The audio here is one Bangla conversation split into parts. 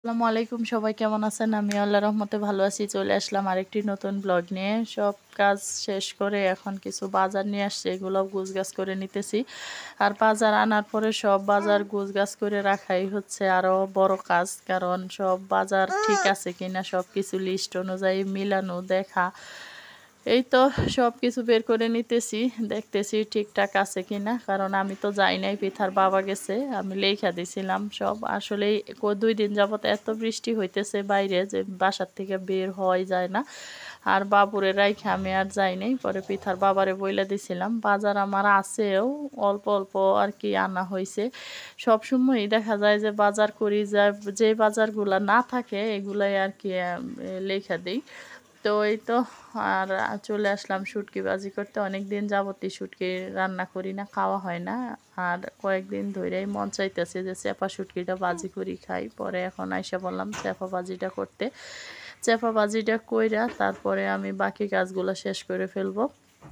আসসালামু আলাইকুম, সবাই কেমন আছেন? আমি আল্লাহর রহমতে ভালো আছি। চলে আসলাম আরেকটি নতুন ব্লগ নিয়ে। সব কাজ শেষ করে এখন কিছু বাজার নিয়ে আসছে, এগুলো গুছগাছ করে নিতেছি। আর বাজার আনার পরে সব বাজার গুছগাছ করে রাখাই হচ্ছে আরও বড় কাজ, কারণ সব বাজার ঠিক আছে কিনা সব কিছু লিস্ট অনুযায়ী মিলানো দেখা। এই তো সব কিছু বের করে নিতেছি, দেখতেছি ঠিকঠাক আছে কিনা, কারণ আমি তো যাই নাই, পিঠার বাবা গেছে, আমি লেখা দিছিলাম সব। আসলে 2 দিন যাবত এত বৃষ্টি হইতেছে বাইরে যে বাসার থেকে বের হওয়াই যায় না। আর বাবুরে রাইখে আমি আর যাই নাই, পরে পিঠার বাবারে বইলা দিছিলাম। বাজার আমার আছেও, অল্প অল্প আর কি আনা হয়েছে। সবসময়ই দেখা যায় যে বাজার করি, যে বাজারগুলা না থাকে এগুলাই আর কি লেখা দিই। তো এই তো আর চলে আসলাম শুটকি ভাজি করতে। অনেক দিন যাবতই শুটকি রান্না করি না, খাওয়া হয় না। আর কয়েকদিন ধরেই মন চাইতেছে যে চেপা শুটকিটা ভাজি করি খাই। পরে এখন আইসা বললাম চেপা ভাজিটা করতে। চেপা ভাজিটা কইরা তারপরে আমি বাকি কাজগুলো শেষ করে ফেলবো।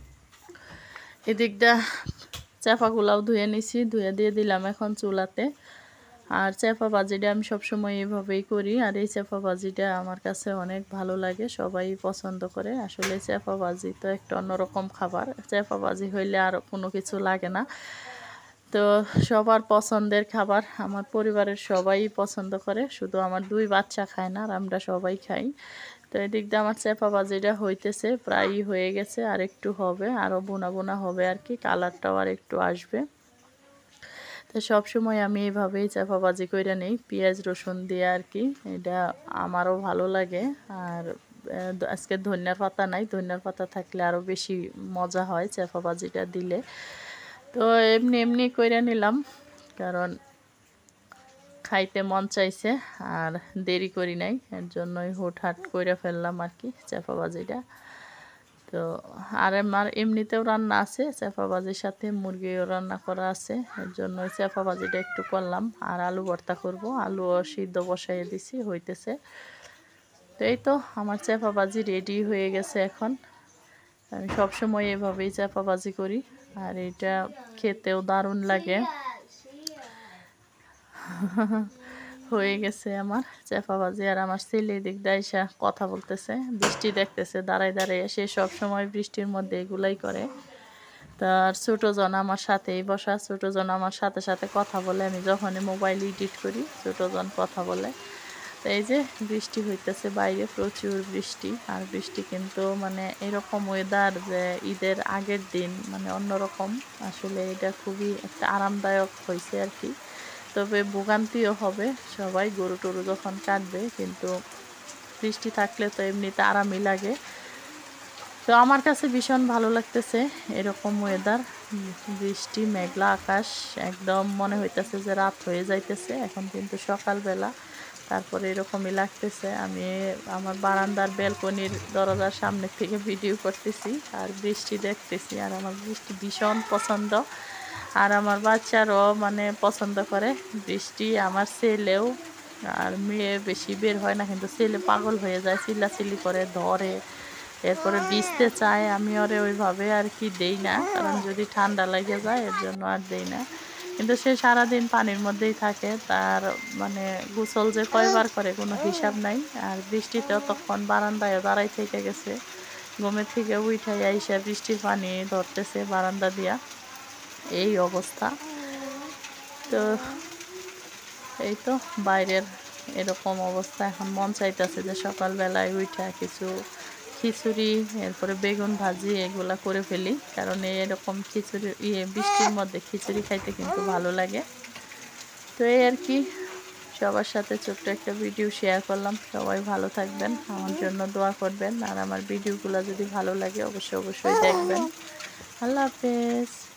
এদিকটা চেপাগুলাও ধুয়ে নিছি, ধুয়ে দিয়ে দিলাম এখন চুলাতে। আর চেপা ভাজিটা আমি সবসময় এইভাবেই করি। আর এই চেপা ভাজিটা আমার কাছে অনেক ভালো লাগে, সবাই পছন্দ করে। আসলে চেপা ভাজি তো একটা অন্যরকম খাবার, চেপা ভাজি হইলে আর কোনো কিছু লাগে না। তো সবার পছন্দের খাবার, আমার পরিবারের সবাই পছন্দ করে, শুধু আমার 2 বাচ্চা খায় না, আর আমরা সবাই খাই। তো এদিক দিয়ে আমার চেপা ভাজিটা হইতেছে, প্রায়ই হয়ে গেছে, আর একটু হবে, আরও বোনা বোনা হবে আর কি, কালারটাও আর একটু আসবে। তো সবসময় আমি এইভাবেই চেপা ভাজি কইরা নেই, পেঁয়াজ রসুন দিয়ে আর কি। এটা আমারও ভালো লাগে। আর আজকে ধনিয়ার পাতা নাই, ধনিয়ার পাতা থাকলে আরও বেশি মজা হয় চেপা ভাজিটা দিলে। তো এমনি এমনি কইরা নিলাম, কারণ খাইতে মন চাইছে আর দেরি করি নাই, এর জন্যই হুটহাট কইরা ফেললাম আর কি চেপা ভাজিটা। তো আর আমার এমনিতেও রান্না আছে, চেপা ভাজির সাথে মুরগিও রান্না করা আছে, এর জন্য চেপা ভাজিটা একটু করলাম। আর আলু ভর্তা করব, আলুও সিদ্ধ বসাইয়ে দিছি, হইতেছে। তো এই তো আমার চেপা ভাজি রেডি হয়ে গেছে এখন। আমি সবসময় এভাবেই চেপা ভাজি করি, আর এটা খেতেও দারুণ লাগে। হয়ে গেছে আমার চেপা ভাজি। আর আমার ছেলে এদিক দিয়ে এসে কথা বলতেছে, বৃষ্টি দেখতেছে দাঁড়ায় দাঁড়ায়, সে সবসময় বৃষ্টির মধ্যে এগুলাই করে। তার ছোটোজন আমার সাথেই বসা, ছোটোজন আমার সাথে সাথে কথা বলে, আমি যখনই মোবাইল এডিট করি ছোটোজন কথা বলে। তো এই যে বৃষ্টি হইতেছে বাইরে, প্রচুর বৃষ্টি। আর বৃষ্টি কিন্তু মানে এরকম ওয়েদার যে ঈদের আগের দিন মানে অন্যরকম। আসলে এটা খুবই একটা আরামদায়ক হয়েছে আর কি। তবে ভোগান্তিও হবে সবাই, গরু টরু যখন কাটবে, কিন্তু বৃষ্টি থাকলে তো এমনিতে আরামই লাগে। তো আমার কাছে ভীষণ ভালো লাগতেছে এরকম ওয়েদার, বৃষ্টি মেঘলা আকাশ, একদম মনে হইতেছে যে রাত হয়ে যাইতেছে, এখন কিন্তু সকালবেলা। তারপরে এরকমই লাগতেছে। আমি আমার বারান্দার ব্যালকনির দরজার সামনে থেকে ভিডিও করতেছি আর বৃষ্টি দেখতেছি। আর আমার বৃষ্টি ভীষণ পছন্দ, আর আমার বাচ্চারও মানে পছন্দ করে বৃষ্টি, আমার ছেলেও। আর মেয়ে বেশি বের হয় না, কিন্তু ছেলে পাগল হয়ে যায়, চিল্লাচিল্লি করে, ধরে, এরপরে ভিজতে চায়। আমি ওরে ওইভাবে আর কি দেই না, কারণ যদি ঠান্ডা লেগে যায় এর জন্য আর দেই না। কিন্তু সে সারাদিন পানির মধ্যেই থাকে, তার মানে গোসল যে কয়বার করে কোনো হিসাব নাই। আর বৃষ্টিতেও তখন বারান্দায় দাঁড়াই থেকে গেছে, ঘুমের থেকে উঠাই আইসা বৃষ্টির পানি ধরতেছে বারান্দা দিয়া, এই অবস্থা। তো এই তো বাইরের এরকম অবস্থা। এখন মন চাইতেছে যে সকালবেলায় উঠা কিছু খিচুড়ি, এরপরে বেগুন ভাজি এগুলা করে ফেলি, কারণ এরকম খিচুড়ি বৃষ্টির মধ্যে খিচুড়ি খাইতে কিন্তু ভালো লাগে। তো এই আর কি, সবার সাথে ছোট্ট একটা ভিডিও শেয়ার করলাম। সবাই ভালো থাকবেন, আমার জন্য দোয়া করবেন, আর আমার ভিডিওগুলো যদি ভালো লাগে অবশ্যই অবশ্যই দেখবেন। আল্লাহ হাফেজ।